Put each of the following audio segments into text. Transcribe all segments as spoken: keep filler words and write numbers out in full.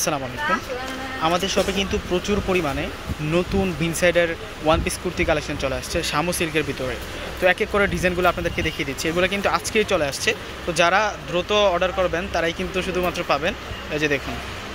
আসসালামু আলাইকুম। আমাদের শপে কিন্তু প্রচুর পরিমাণে নতুন বিনসাইডের ওয়ান পিস কুর্তি কালেকশন চলে আসছে শামু সিল্কের ভিতরে। তো এক এক করে ডিজাইনগুলো আপনাদেরকে দেখিয়ে দিচ্ছি। এগুলো কিন্তু আজকেই চলে আসছে, তো যারা দ্রুত অর্ডার করবেন তারাই কিন্তু শুধুমাত্র পাবেন। এই যে দেখুন,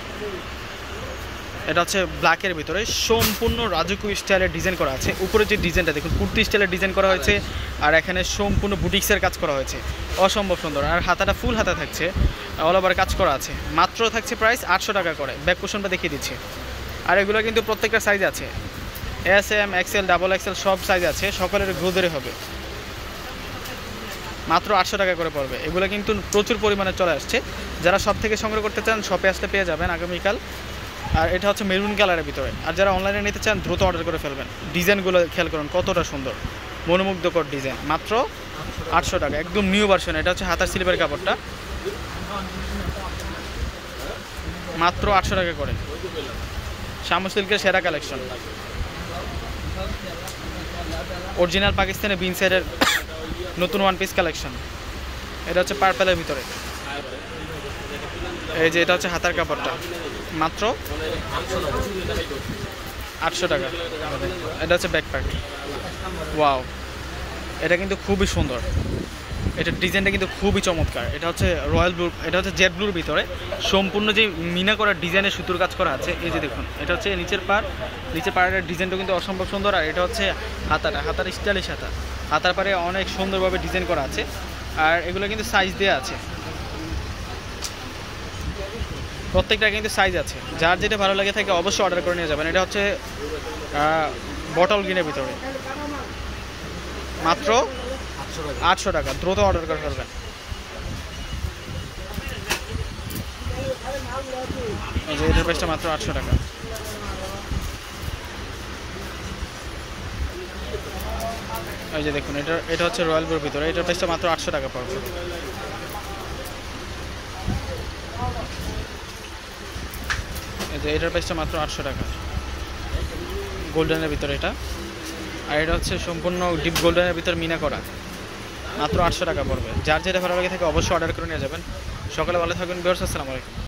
এটা হচ্ছে ব্ল্যাকের ভিতরে সম্পূর্ণ রাজকীয় স্টাইলের ডিজাইন করা আছে। উপরে যে ডিজাইনটা দেখুন কুর্তি স্টাইলের ডিজাইন করা হয়েছে, আর এখানে সম্পূর্ণ বুটিক্সের কাজ করা হয়েছে, অসম্ভব সুন্দর। আর হাতাটা ফুল হাতা থাকছে, অল ওভার কাজ করা আছে। মাত্র থাকছে প্রাইস আটশো টাকা করে। ব্যাক পোর্শনটা দেখিয়ে দিচ্ছি। আর এগুলো কিন্তু প্রত্যেকটা সাইজ আছে, S M XL double XL সব সাইজ আছে, সকলের গ্রোদেরই হবে। মাত্র আটশো টাকা করে পড়বে। এগুলো কিন্তু প্রচুর পরিমাণে চলে আসছে। যারা সব থেকে সংগ্রহ করতে চান শপে আসলে পেয়ে যাবেন আগামীকাল। আর এটা হচ্ছে মেরুন কালারের ভিতরে। আর যারা অনলাইনে নিতে চান দ্রুত অর্ডার করে ফেলবেন। ডিজাইনগুলো খেয়াল করুন কতটা সুন্দর, মনোমুগ্ধকর ডিজাইন। মাত্র আটশো টাকা, একদম নিউ ভার্সন। এটা হচ্ছে হাতার সিলিপের কাপড়টা, মাত্র আটশো টাকা করে। শামু সিল্কের সেরা কালেকশন, অরিজিনাল পাকিস্তানি বিনসাইডের নতুন ওয়ান পিস কালেকশন। এটা হচ্ছে পার্পেলের ভিতরে। এই যে এটা হচ্ছে হাতার কাপড়টা, মাত্র আটশো টাকা। এটা হচ্ছে ব্যাক প্যান্ট। ওয়াও, এটা কিন্তু খুবই সুন্দর। এটার ডিজাইনটা কিন্তু খুবই চমৎকার। এটা হচ্ছে রয়্যাল ব্লু, এটা হচ্ছে জেড ব্লুর ভিতরে সম্পূর্ণ যে মিনা করা ডিজাইনের সুতোর কাজ করা আছে। এই যে দেখুন, এটা হচ্ছে নিচের পার, নিচের পাড়ের ডিজাইনটা কিন্তু অসম্ভব সুন্দর। আর এটা হচ্ছে হাতাটা, হাতার স্টাইলিশ হাতা, হাতার পারে অনেক সুন্দরভাবে ডিজাইন করা আছে। আর এগুলো কিন্তু সাইজ দেওয়া আছে, প্রত্যেকটা কিন্তু সাইজ আছে। যার যেটা ভালো লাগে থাকে অবশ্যই অর্ডার করে নিয়ে যাবেন। এটা হচ্ছে বটল গ্রিনের ভিতরে, মাত্র আটশো টাকা। দ্রুত অর্ডার করে ফেলবেন। এই যে এটার প্রাইসটা মাত্র আটশো টাকা। এই যে দেখুন, এটা এটা হচ্ছে রয়্যাল ব্লুর ভিতরে। এটার প্রাইসটা মাত্র আটশো টাকা পড়বে। এই যে এটার প্রাইসটা মাত্র আটশো টাকা, গোল্ডেনের ভিতরে এটা। আর এটা হচ্ছে সম্পূর্ণ ডিপ গোল্ডেনের ভিতর মিনা করা, মাত্র আটশো টাকা পড়বে। যার যেটা ভালো লাগে থাকে অবশ্যই অর্ডার করে নিয়ে যাবেন। সকালে ভালো থাকবেন ভিউয়ার্স, আসসালামু আলাইকুম।